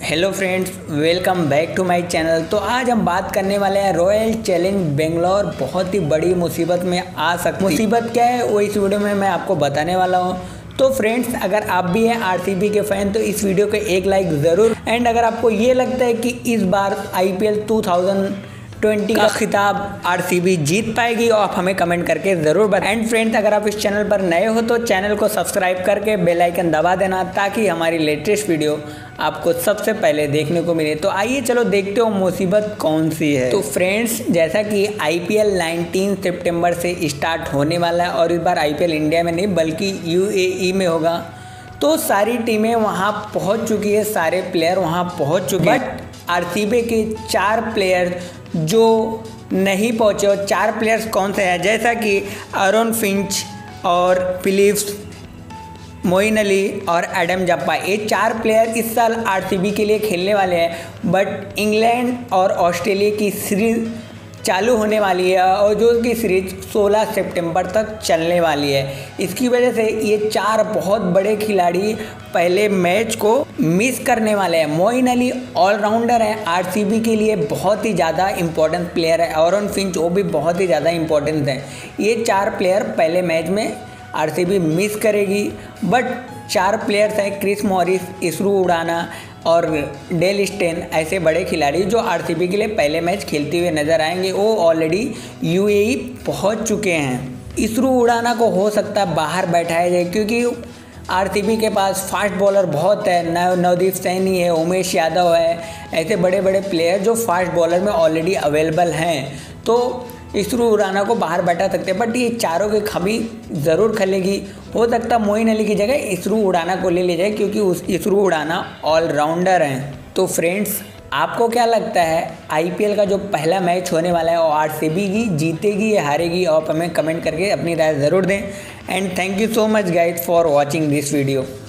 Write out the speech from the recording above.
Hello friends, welcome back to my channel. तो आज हम बात करने वाले हैं रॉयल चैलेंज बेंगलोर बहुत ही बड़ी मुसीबत में आ सकती। मुसीबत क्या है वो इस वीडियो में मैं आपको बताने वाला हूँ। तो फ्रेंड्स, अगर आप भी हैं आरसीबी के फैन तो इस वीडियो को एक लाइक ज़रूर। एंड अगर आपको ये लगता है कि इस बार आईपीएल 2020 का खिताब आरसीबी जीत पाएगी और आप हमें कमेंट करके ज़रूर बताएं। एंड फ्रेंड्स, अगर आप इस चैनल पर नए हो तो चैनल को सब्सक्राइब करके बेल आइकन दबा देना ताकि हमारी लेटेस्ट वीडियो आपको सबसे पहले देखने को मिले। तो आइए चलो देखते हो मुसीबत कौन सी है। तो फ्रेंड्स, जैसा कि आईपीएल 19 सितंबर से स्टार्ट होने वाला है और इस बार आईपीएल इंडिया में नहीं बल्कि यूएई में होगा। तो सारी टीमें वहाँ पहुँच चुकी है, सारे प्लेयर वहाँ पहुँच चुके हैं। बट आरसीबी के 4 प्लेयर जो नहीं पहुँचे, और 4 प्लेयर्स कौन से हैं जैसा कि आरोन फिंच और फिलिप्स, मोइन अली और एडम जप्पा। ये 4 प्लेयर इस साल आरसीबी के लिए खेलने वाले हैं। बट इंग्लैंड और ऑस्ट्रेलिया की सीरीज़ चालू होने वाली है और जो कि सीरीज 16 सितंबर तक चलने वाली है। इसकी वजह से ये 4 बहुत बड़े खिलाड़ी पहले मैच को मिस करने वाले हैं। मोइन अली ऑलराउंडर है, आरसीबी के लिए बहुत ही ज़्यादा इंपॉर्टेंट प्लेयर है। आरोन फिंच वो भी बहुत ही ज़्यादा इंपॉर्टेंट है। ये 4 प्लेयर पहले मैच में आरसीबी मिस करेगी। बट 4 प्लेयर्स हैं क्रिस मॉरिस, इसरू उड़ाना और डेल स्टेन, ऐसे बड़े खिलाड़ी जो आरसीबी के लिए पहले मैच खेलते हुए नज़र आएंगे। वो ऑलरेडी यूएई पहुंच चुके हैं। इसरू उड़ाना को हो सकता है बाहर बैठाया जाए क्योंकि आरसीबी के पास फास्ट बॉलर बहुत है। नवदीप सैनी है, उमेश यादव है, ऐसे बड़े बड़े प्लेयर जो फास्ट बॉलर में ऑलरेडी अवेलेबल हैं। तो इसरू उड़ाना को बाहर बैठा सकते हैं। बट ये चारों की खबी ज़रूर खलेगी। हो सकता है मोइन अली की जगह इसरू उड़ाना को ले जाए क्योंकि उस इसरू उड़ाना ऑलराउंडर हैं। तो फ्रेंड्स, आपको क्या लगता है आईपीएल का जो पहला मैच होने वाला है वो आरसीबी की जीतेगी या हारेगी? आप हमें कमेंट करके अपनी राय ज़रूर दें। And thank you so much guys for watching this video.